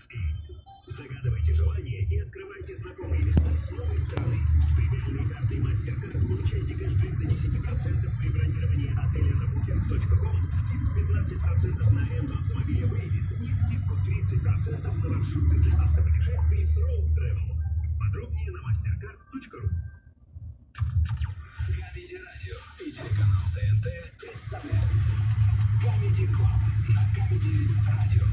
Загадывайте желание и открывайте знакомый листок с новой страны. С премиальной картой MasterCard получайте кэшбэк до 10% при бронировании отеля на booking.com, скидку 15% на аренду автомобиля Вейвис и скидку 30% на маршруты для автопутешествий с Road Travel. Подробнее на mastercard.ru. Comedy Radio и телеканал ТНТ представляют Comedy Club на Comedy Radio.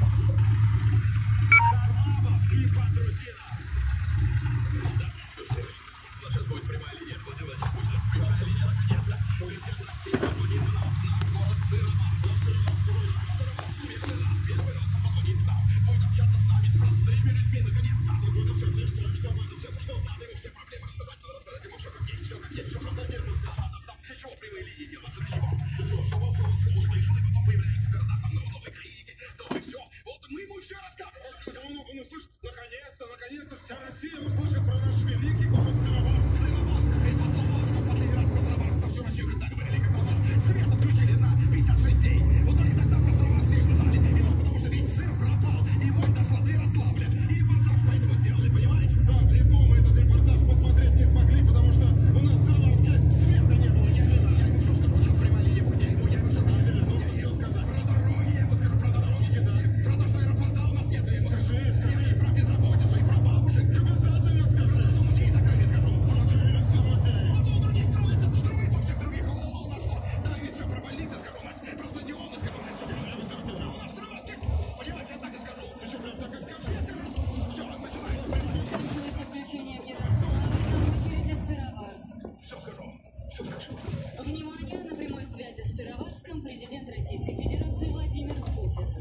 Харламов и Патрутина. Да, что ж, у нас сейчас будет прямая линия, хватило не скучно. Прямая линия, наконец-то. Улетят Россия, позвонит нам. На город Сыромов, до Сыромов, Сыромов, вместе нас. Первый раз позвонит нам. Будет общаться с нами, с простыми людьми, наконец-то. Вот все, что надо, все, что надо, ему все проблемы рассказать, надо рассказать ему все как есть, все что надо, нет, там для чего прямые линии делать, для чего? Чтобы он услышал, и потом появляется в городах, там, новой краине, то и все. Вот мы ему все расскажем. Он услышит, наконец-то, вся Россия услышит про наш великий город Сыроварск. И потом, что последний раз про Сыроварск на всю Россию когда говорили, как у нас свет отключили на 56 дней. Вот только тогда про Сыроварск все узнали. И то потому, что весь сыр пропал, и вонь дошла до Ярославля. И репортаж поэтому сделали, понимаешь? Да, и дома этот репортаж посмотреть не смогли, потому что у нас в Сыроварске света не было. Я ему что скажу, сейчас прямая линия будет, я ему сейчас хотел сказать про дороги, я ему скажу про дороги, не так. Про то, что аэропорта у нас нет, я ему скажу, и про безработицу, и про бабушек. Обязательно скажу, что музей закрыли, скажу. Закрыли все музеи. А то у других строится у всех других. У нас что? Да, ведь все про больницы скажу, про стадионы скажу. Что ты у нас в Сыроварске? Понимаешь, я так и скажу. Ты что, прям так и скажешь? Я скажу. Все, начинаем. Подключение в очереди Сыроварск. Все скажу. Все скажу. Внимание, на прямой связи с Сыроварском президент Российской Федерации Владимир Путин.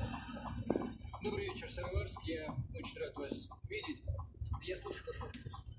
Добрый вечер, Сыроварск. Я очень рад вас видеть. Я слушаю ваш вопрос.